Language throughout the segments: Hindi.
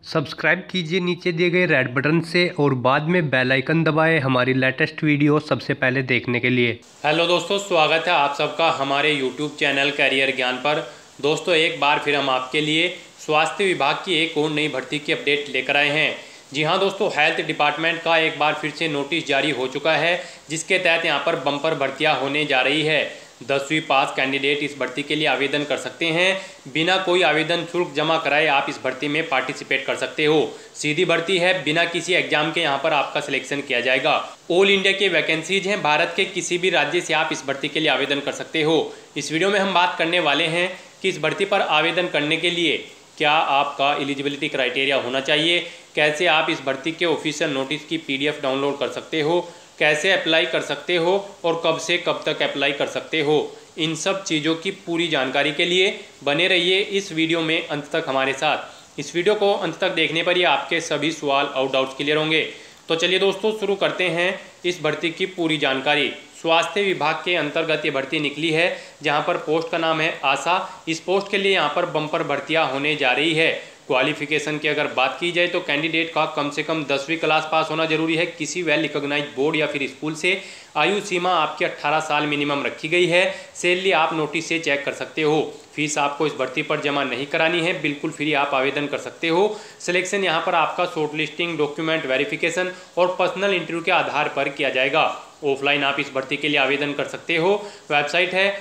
सब्सक्राइब कीजिए नीचे दिए गए रेड बटन से और बाद में बेल आइकन दबाएं हमारी लेटेस्ट वीडियो सबसे पहले देखने के लिए। हेलो दोस्तों, स्वागत है आप सबका हमारे यूट्यूब चैनल कैरियर ज्ञान पर। दोस्तों, एक बार फिर हम आपके लिए स्वास्थ्य विभाग की एक और नई भर्ती की अपडेट लेकर आए हैं। जी हाँ दोस्तों, हेल्थ डिपार्टमेंट का एक बार फिर से नोटिस जारी हो चुका है, जिसके तहत यहाँ पर बम्पर भर्तियाँ होने जा रही है। 10वीं पास कैंडिडेट इस भर्ती के लिए आवेदन कर सकते हैं। बिना कोई आवेदन शुल्क जमा कराए आप इस भर्ती में पार्टिसिपेट कर सकते हो। सीधी भर्ती है, बिना किसी एग्जाम के यहाँ पर आपका सिलेक्शन किया जाएगा। ऑल इंडिया की वैकेंसीज हैं, भारत के किसी भी राज्य से आप इस भर्ती के लिए आवेदन कर सकते हो। इस वीडियो में हम बात करने वाले हैं कि इस भर्ती पर आवेदन करने के लिए क्या आपका एलिजिबिलिटी क्राइटेरिया होना चाहिए, कैसे आप इस भर्ती के ऑफिशियल नोटिस की PDF डाउनलोड कर सकते हो, कैसे अप्लाई कर सकते हो और कब से कब तक अप्लाई कर सकते हो। इन सब चीज़ों की पूरी जानकारी के लिए बने रहिए इस वीडियो में अंत तक हमारे साथ। इस वीडियो को अंत तक देखने पर ही आपके सभी सवाल और डाउट्स क्लियर होंगे। तो चलिए दोस्तों, शुरू करते हैं इस भर्ती की पूरी जानकारी। स्वास्थ्य विभाग के अंतर्गत ये भर्ती निकली है, जहां पर पोस्ट का नाम है आशा। इस पोस्ट के लिए यहां पर बम्पर भर्तियां होने जा रही है। क्वालिफिकेशन की अगर बात की जाए तो कैंडिडेट का कम से कम 10वीं क्लास पास होना जरूरी है, किसी वेल रिकॉग्नाइज बोर्ड या फिर स्कूल से। आयु सीमा आपकी 18 साल मिनिमम रखी गई है। सैलरी आप नोटिस से चेक कर सकते हो। फीस आपको इस भर्ती पर जमा नहीं करानी है, बिल्कुल फ्री आप आवेदन कर सकते हो। सिलेक्शन यहाँ पर आपका शॉर्ट लिस्टिंग, डॉक्यूमेंट वेरिफिकेशन और पर्सनल इंटरव्यू के आधार पर किया जाएगा। ऑफलाइन आप इस भर्ती के लिए आवेदन कर सकते हो। वेबसाइट है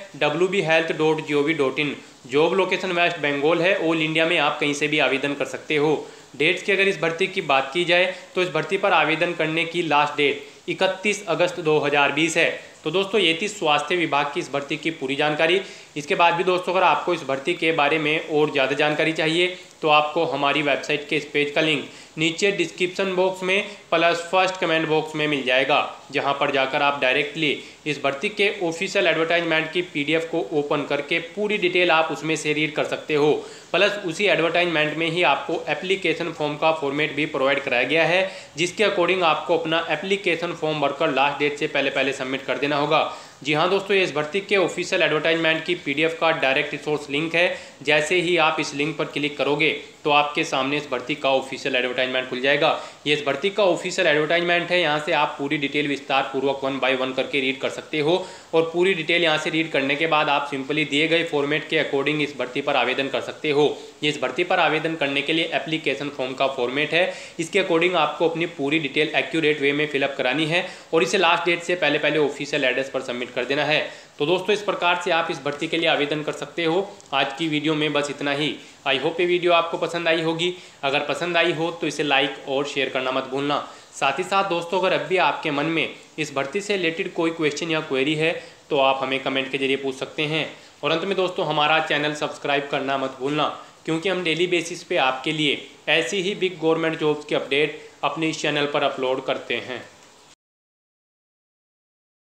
wbhealth.gov.in। Job location waste Bengal है। ऑल इंडिया में आप कहीं से भी आवेदन कर सकते हो। डेट्स की अगर इस भर्ती की बात की जाए तो इस भर्ती पर आवेदन करने की लास्ट डेट 31 अगस्त 2020 है। तो दोस्तों, ये थी स्वास्थ्य विभाग की इस भर्ती की पूरी जानकारी। इसके बाद भी दोस्तों, अगर आपको इस भर्ती के बारे में और ज़्यादा जानकारी चाहिए तो आपको हमारी वेबसाइट के इस पेज का लिंक नीचे डिस्क्रिप्शन बॉक्स में प्लस फर्स्ट कमेंट बॉक्स में मिल जाएगा, जहां पर जाकर आप डायरेक्टली इस भर्ती के ऑफिशियल एडवर्टाइजमेंट की PDF को ओपन करके पूरी डिटेल आप उसमें से रीड कर सकते हो। प्लस उसी एडवर्टाइजमेंट में ही आपको एप्लीकेशन फॉर्म का फॉर्मेट भी प्रोवाइड कराया गया है, जिसके अकॉर्डिंग आपको अपना एप्लीकेशन फॉर्म भरकर लास्ट डेट से पहले पहले सबमिट कर देना होगा। जी हाँ दोस्तों, ये इस भर्ती के ऑफिशियल एडवर्टाइजमेंट की PDF का डायरेक्ट रिसोर्स लिंक है। जैसे ही आप इस लिंक पर क्लिक करोगे तो आपके सामने इस भर्ती का ऑफिशियल एडवर्टाइजमेंट खुल जाएगा। ये इस भर्ती का ऑफिशियल एडवर्टाइजमेंट है। यहाँ से आप पूरी डिटेल विस्तार पूर्वक 1 बाय 1 करके रीड कर सकते हो और पूरी डिटेल यहाँ से रीड करने के बाद आप सिंपली दिए गए फॉर्मेट के अकॉर्डिंग इस भर्ती पर आवेदन कर सकते हो। ये इस भर्ती पर आवेदन करने के लिए एप्लीकेशन फॉर्म का फॉर्मेट है। इसके अकॉर्डिंग आपको अपनी पूरी डिटेल एक्यूरेट वे में फिलअप करानी है और इसे लास्ट डेट से पहले पहले ऑफिशियल एड्रेस पर सबमिट कर देना है। तो दोस्तों, इस प्रकार से आप इस भर्ती के लिए आवेदन कर सकते हो। आज की वीडियो में बस इतना ही। आई होप ये वीडियो आपको पसंद आई होगी। अगर पसंद आई हो तो इसे लाइक और शेयर करना मत भूलना। साथ ही साथ दोस्तों, अगर अब भी आपके मन में इस भर्ती से रिलेटेड कोई क्वेश्चन या क्वेरी है तो आप हमें कमेंट के जरिए पूछ सकते हैं। और अंत में दोस्तों, हमारा चैनल सब्सक्राइब करना मत भूलना, क्योंकि हम डेली बेसिस पे आपके लिए ऐसी ही बिग गवर्नमेंट जॉब्स की अपडेट अपने इस चैनल पर अपलोड करते हैं।